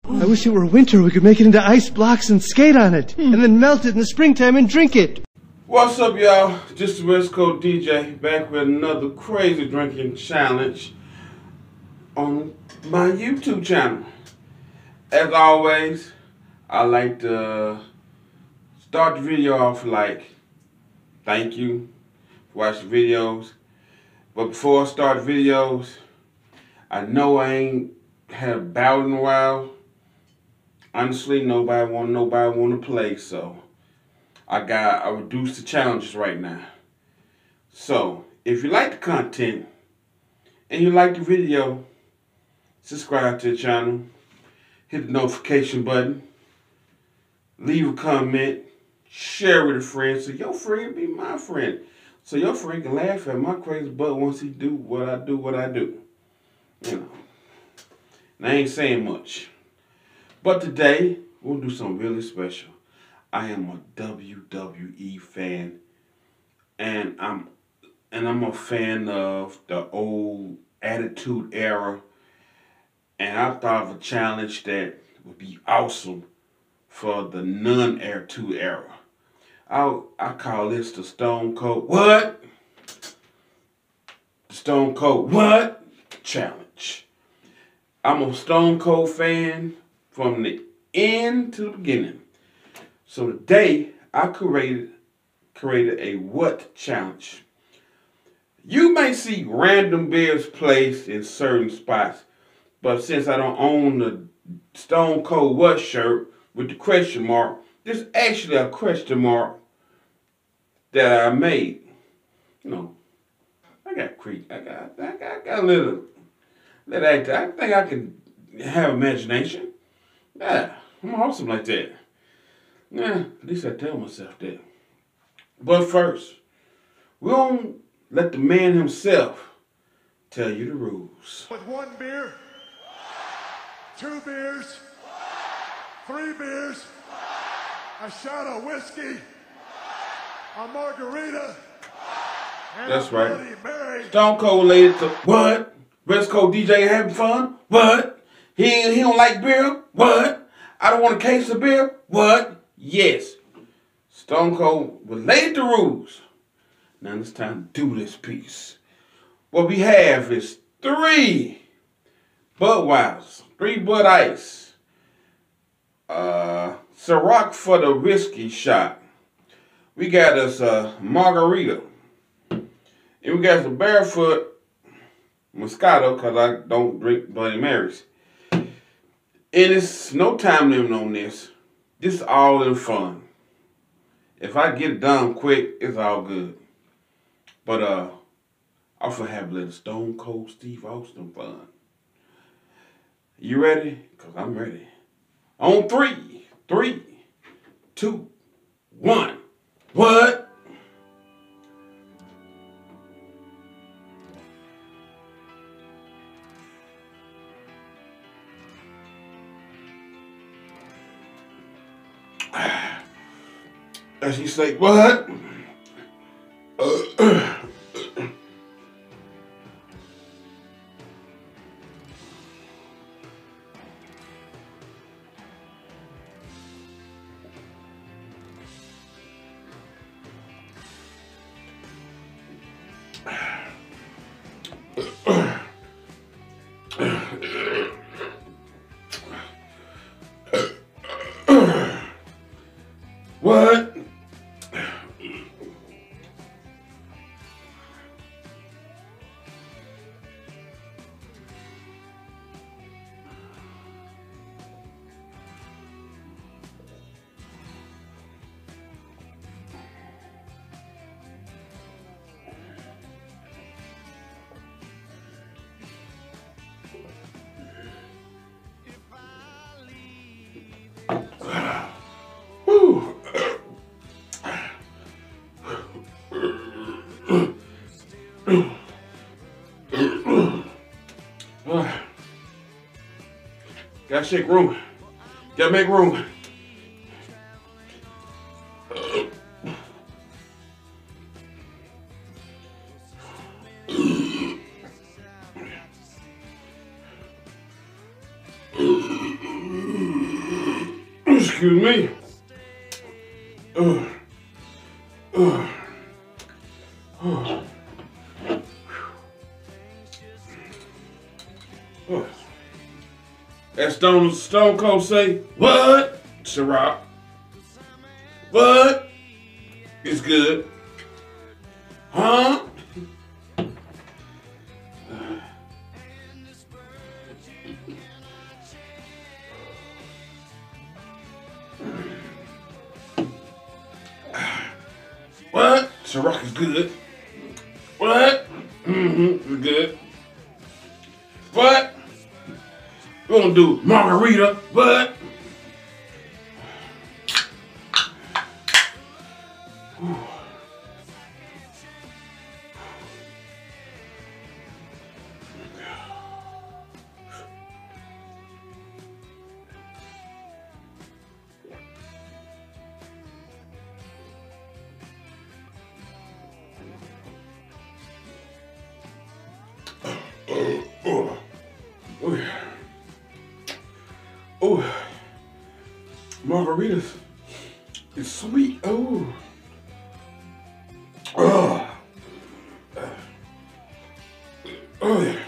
I wish it were winter. We could make it into ice blocks and skate on it. And then melt it in the springtime and drink it. What's up, y'all? Just the West Coast DJ back with another crazy drinking challenge on my YouTube channel. As always, I like to start the video off like, thank you for watching videos. But before I start videos, I know I ain't had a bout in a while. Honestly, nobody want to play, so I reduced the challenges right now. So if you like the content and you like the video, subscribe to the channel, hit the notification button, leave a comment, share with a friend so your friend be my friend. So your friend can laugh at my crazy butt once he do what I do. You know, and I ain't saying much. But today, we'll do something really special. I am a WWE fan, and I'm a fan of the old Attitude Era, and I thought of a challenge that would be awesome for the non-Attitude Era. I call this the Stone Cold What? Stone Cold What? Challenge. I'm a Stone Cold fan from the end to the beginning. So today I created a what challenge. You may see random beers placed in certain spots, but since I don't own the Stone Cold What shirt with the question mark, this is actually a question mark that I made. You know, I got a little actor. I think I can have imagination. Yeah, I'm awesome like that. Yeah, at least I tell myself that. But first, we don't let the man himself tell you the rules. With 1 beer, 2 beers, 3 beers, a shot of whiskey, a margarita, and that's a right. Bloody Mary. Stone Cold related to what? West Coast DJ having fun? What? He don't like beer? What? I don't want a case of beer? What? Yes. Stone Cold related the rules. Now it's time to do this piece. What we have is 3 Budweiser, 3 Bud Ice, Ciroc for the whiskey shot. We got us a margarita. And we got some Barefoot Moscato, because I don't drink Bloody Marys. And it's no time limit on this. This is all in fun. If I get it done quick, it's all good. But I'm gonna have a little Stone Cold Steve Austin fun. You ready? Because I'm ready. On 3, 3, 2, 1. What? As he say, what? What? Gotta shake room. Gotta make room. Excuse me. As Stone Cold say, what? Ciroc. What? It's good. Huh? What? Ciroc is good. What? It's good. What? We're gonna do margarita. What? Oh, margaritas is sweet. Oh, oh, yeah.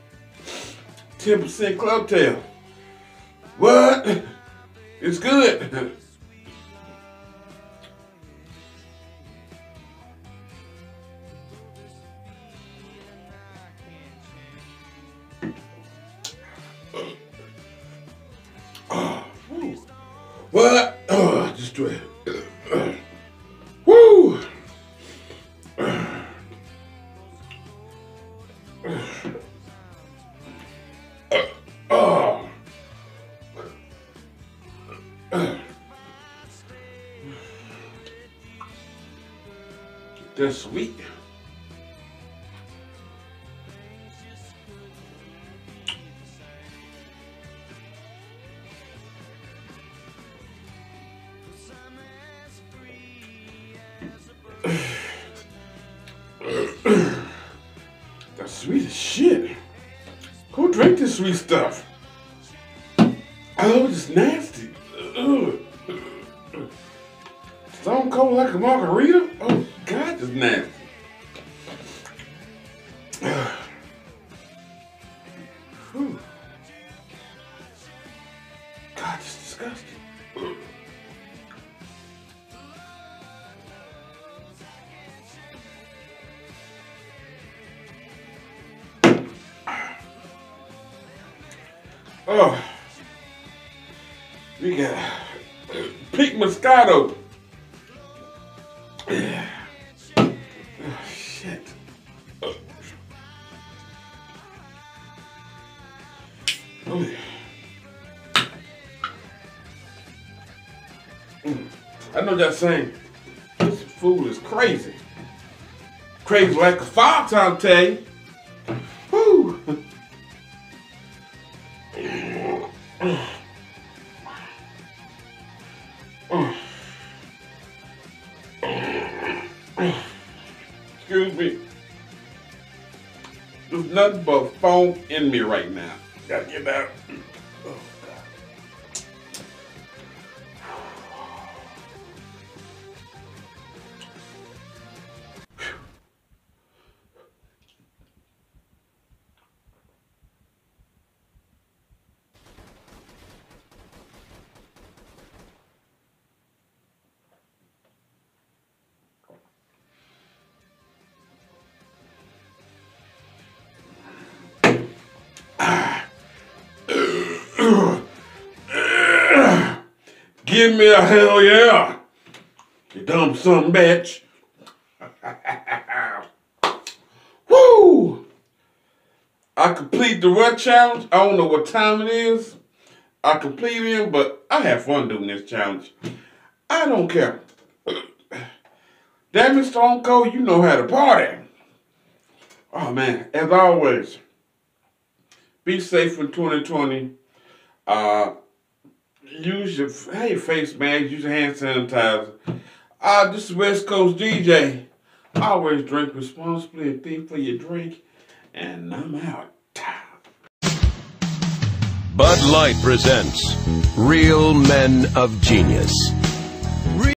10% club tail. What? It's good. What? Oh, just do it. Woo! Oh. That's sweet. That's sweet as shit. Who drank this sweet stuff? Oh, it's nasty. Stone Cold like a margarita? Oh, God, that's nasty. Whew. God, it's disgusting. Oh, we got pink Moscato. Yeah. Oh, shit. Oh, yeah. I know that saying, this food is crazy. Crazy like a fire time, tell you. Woo. Excuse me. There's nothing but foam in me right now. Gotta get out. Oh, give me a hell yeah, you dumb son of a bitch. Woo! I complete the rut challenge. I don't know what time it is. I completed it, but I had fun doing this challenge. I don't care. Damn it, Stone Cold, you know how to party. Oh man, as always, be safe in 2020. Use your face mask, use your hand sanitizer. This is West Coast DJ. Always drink responsibly and think for your drink. And I'm out. Bud Light presents Real Men of Genius.